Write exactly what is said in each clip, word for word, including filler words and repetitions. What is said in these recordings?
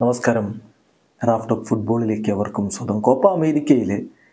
നമസ്കാരം. റാഫ് ഫുട്ബോളിലേക്ക് അവർക്കും സ്വന്തം. കോപ്പ അമേരിക്കയിൽ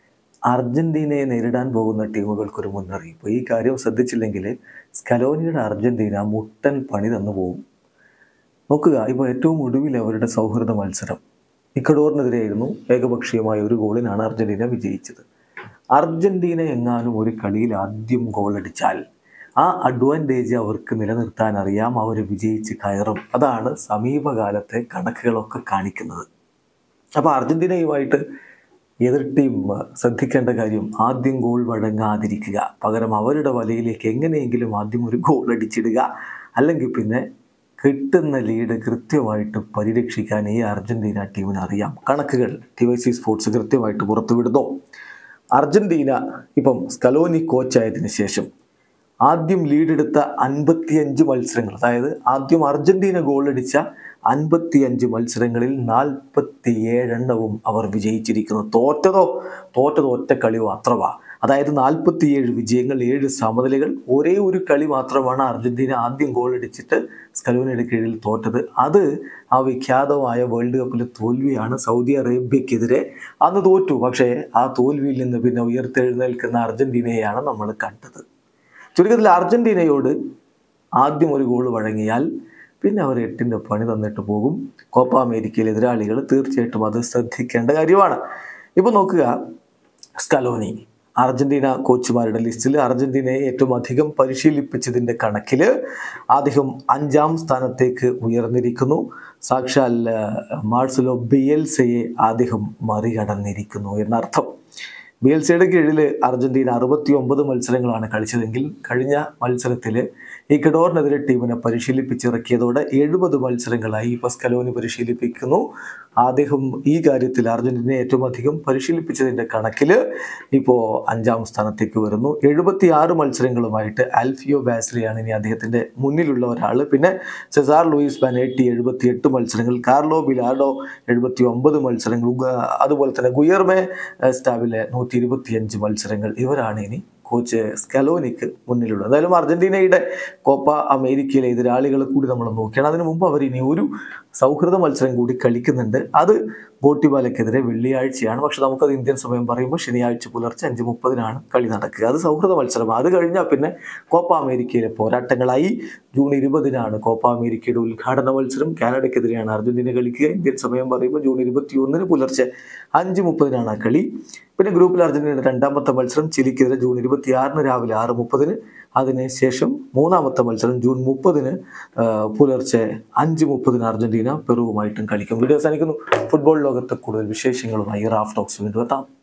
അർജന്റീനയെ നേരിടാൻ പോകുന്ന ടീമുകൾക്കൊരു മുന്നറിയിപ്പ്. ഈ കാര്യം ശ്രദ്ധിച്ചില്ലെങ്കിൽ സ്കലോനിയുടെ അർജന്റീന മുട്ടൻ പണി തന്നു പോകും. നോക്കുക, ഇപ്പോൾ ഏറ്റവും ഒടുവിൽ അവരുടെ സൗഹൃദ മത്സരം ഇക്വഡോറിനെതിരെയായിരുന്നു. ഏകപക്ഷീയമായ ഒരു ഗോളിനാണ് അർജന്റീന വിജയിച്ചത്. അർജന്റീന എങ്ങാനും ഒരു കളിയിൽ ആദ്യം ഗോളടിച്ചാൽ ആ അഡ്വാൻറ്റേജ് അവർക്ക് നിലനിർത്താൻ അറിയാം. അവർ വിജയിച്ച് കയറും. അതാണ് സമീപകാലത്തെ കണക്കുകളൊക്കെ കാണിക്കുന്നത്. അപ്പോൾ അർജന്റീനയുമായിട്ട് എതിർ ടീം ശ്രദ്ധിക്കേണ്ട കാര്യം ആദ്യം ഗോൾ വഴങ്ങാതിരിക്കുക. പകരം അവരുടെ വലയിലേക്ക് എങ്ങനെയെങ്കിലും ആദ്യം ഒരു ഗോൾ അടിച്ചിടുക. അല്ലെങ്കിൽ പിന്നെ കിട്ടുന്ന ലീഡ് കൃത്യമായിട്ട് പരിരക്ഷിക്കാൻ ഈ അർജന്റീന ടീമിന് അറിയാം. കണക്കുകൾ ടി വൈ സി സ്പോർട്സ് കൃത്യമായിട്ട് പുറത്തുവിടുന്നു. അർജന്റീന ഇപ്പം സ്കലോനി കോച്ചായതിനു ശേഷം ആദ്യം ലീഡെടുത്ത അൻപത്തിയഞ്ച് മത്സരങ്ങൾ, അതായത് ആദ്യം അർജന്റീന ഗോളടിച്ച അൻപത്തിയഞ്ച് മത്സരങ്ങളിൽ നാൽപ്പത്തി ഏഴെണ്ണവും അവർ വിജയിച്ചിരിക്കുന്നു. തോറ്റതോ തോറ്റതോ ഒറ്റ കളി മാത്രമാ. അതായത് നാൽപ്പത്തിയേഴ് വിജയങ്ങൾ, ഏഴ് സമനിലകൾ. ഒരേ ഒരു കളി മാത്രമാണ് അർജന്റീന ആദ്യം ഗോളടിച്ചിട്ട് സ്കലോനിയുടെ കീഴിൽ തോറ്റത്. അത് ആ വിഖ്യാതമായ വേൾഡ് കപ്പിലെ തോൽവിയാണ്. സൗദി അറേബ്യക്കെതിരെ അന്ന് തോറ്റു. പക്ഷേ ആ തോൽവിയിൽ നിന്ന് പിന്നെ ഉയർത്തെഴുന്നേൽക്കുന്ന അർജന്റീനയെയാണ് നമ്മൾ കണ്ടത്. ചുരുക്കത്തിൽ അർജന്റീനയോട് ആദ്യം ഒരു ഗോൾ വഴങ്ങിയാൽ പിന്നെ അവർ എട്ടിൻ്റെ പണി തന്നിട്ട് പോകും. കോപ്പ അമേരിക്കയിലെ എതിരാളികൾ തീർച്ചയായിട്ടും അത് ശ്രദ്ധിക്കേണ്ട കാര്യമാണ്. ഇപ്പോൾ നോക്കുക, സ്കലോനി അർജന്റീന കോച്ചുമാരുടെ ലിസ്റ്റിൽ അർജന്റീനയെ ഏറ്റവും അധികം പരിശീലിപ്പിച്ചതിൻ്റെ കണക്കിൽ അദ്ദേഹം അഞ്ചാം സ്ഥാനത്തേക്ക് ഉയർന്നിരിക്കുന്നു. സാക്ഷാൽ മാർസലോ ബിയൽസയെ അദ്ദേഹം മറികടന്നിരിക്കുന്നു എന്നർത്ഥം. ബിയൽസയുടെ കീഴിൽ അർജന്റീന അറുപത്തി ഒമ്പത് മത്സരങ്ങളാണ് കളിച്ചതെങ്കിൽ കഴിഞ്ഞ മത്സരത്തിൽ ഇക്വഡോറിനെതിരെ ടീമിനെ പരിശീലിപ്പിച്ചിറക്കിയതോടെ എഴുപത് മത്സരങ്ങളായി ഇപ്പോൾ സ്കലോനി പരിശീലിപ്പിക്കുന്നു. അദ്ദേഹം ഈ കാര്യത്തിൽ അർജന്റീനയെ ഏറ്റവും അധികം പരിശീലിപ്പിച്ചതിൻ്റെ കണക്കിൽ ഇപ്പോൾ അഞ്ചാം സ്ഥാനത്തേക്ക് വരുന്നു. എഴുപത്തി ആറ് മത്സരങ്ങളുമായിട്ട് ആൽഫിയോ ബാസിലിയാണ് ഇനി അദ്ദേഹത്തിൻ്റെ മുന്നിലുള്ള ഒരാൾ. പിന്നെ സെസാർ ലൂയിസ് ബനേറ്റി എഴുപത്തി എട്ട് മത്സരങ്ങൾ, കാർലോ ബിലാർഡോ എഴുപത്തി ഒമ്പത് മത്സരങ്ങൾ, അതുപോലെ തന്നെ ഗുയർമെ സ്റ്റാബിലെ നൂറ്റി ഇരുപത്തിയഞ്ച് മത്സരങ്ങൾ. ഇവരാണ് ഇനി കോച്ച് സ്കലോനിക്ക് മുന്നിലുള്ളത്. എന്തായാലും അർജന്റീനയുടെ കോപ്പ അമേരിക്കയിലെ എതിരാളികളെ കൂടി നമ്മൾ നോക്കിയാണ്. അതിനു മുമ്പ് അവർ ഇനി ഒരു സൗഹൃദ മത്സരം കൂടി കളിക്കുന്നുണ്ട്. അത് ഗോട്ടിബാലയ്ക്കെതിരെ വെള്ളിയാഴ്ചയാണ്. പക്ഷെ നമുക്കത് ഇന്ത്യൻ സമയം പറയുമ്പോൾ ശനിയാഴ്ച പുലർച്ചെ അഞ്ച് മുപ്പതിനാണ് കളി നടക്കുക. അത് സൗഹൃദ മത്സരം. അത് കഴിഞ്ഞാൽ പിന്നെ കോപ്പ അമേരിക്കയിലെ പോരാട്ടങ്ങളായി. ജൂൺ ഇരുപതിനാണ് കോപ്പ അമേരിക്കയുടെ ഉദ്ഘാടന മത്സരം. കാനഡയ്ക്കെതിരെയാണ് അർജന്റീന കളിക്കുക. ഇന്ത്യൻ സമയം പറയുമ്പോൾ ജൂൺ ഇരുപത്തി ഒന്നിന് പുലർച്ചെ അഞ്ച് മുപ്പതിനാണ് ആ കളി. പിന്നെ ഗ്രൂപ്പിൽ അർജന്റീനയുടെ രണ്ടാമത്തെ മത്സരം ചിലിക്കെതിരെ ജൂൺ ഇരുപത്തിയാറിന് രാവിലെ ആറ് മുപ്പതിന്. അതിനുശേഷം മൂന്നാമത്തെ മത്സരം ജൂൺ മുപ്പതിന് പുലർച്ചെ അഞ്ച് മുപ്പതിന് അർജന്റീന പെറുവുമായിട്ടും കളിക്കും. വീഡിയോ അവസാനിക്കുന്നു. ഫുട്ബോൾ ലോകത്തെ കൂടുതൽ വിശേഷങ്ങളുമായി റാഫ് ടോക്സ് വീണ്ടും എത്താം.